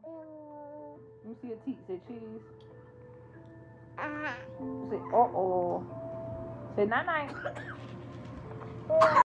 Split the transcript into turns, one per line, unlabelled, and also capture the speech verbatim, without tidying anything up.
Let me see your teeth. Say cheese. Say uh oh. Say night night.